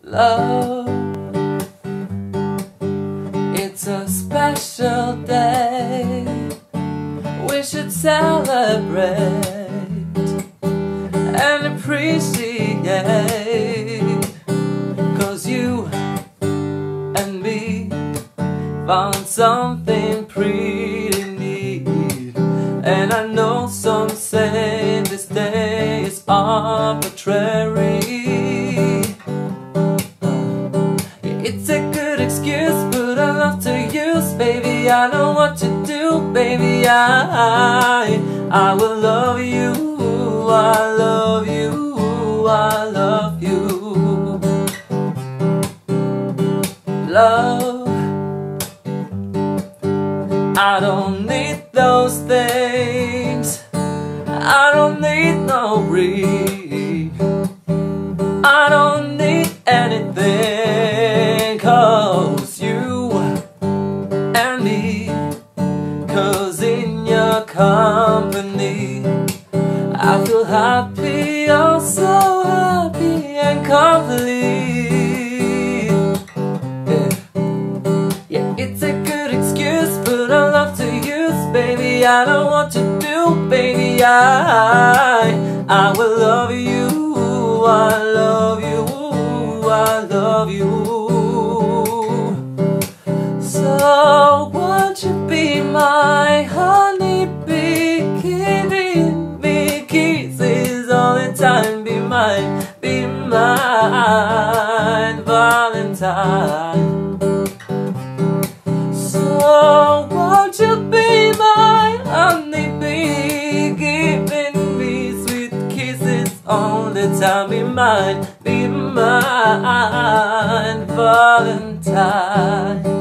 Love, it's a special day. We should celebrate and appreciate, 'cause you and me found something pretty neat. And I know some say this day is arbitrary. It's a good excuse, but I love to use, baby. I know what to do, baby. I will love you, I love you, I love you. Love, I don't need those things. I don't need no ring. I don't need anything, 'cause you and me, 'cause in your company I feel happy, oh so happy and complete. Yeah, it's a good excuse, but I love to use, baby. I know what to do, baby. I will love you, I love you, I love you. So won't you be my honeybee, giving me kisses all the time? Be mine, Valentine. So won't you be my honeybee, giving me sweet kisses all the time? Be mine, Valentine.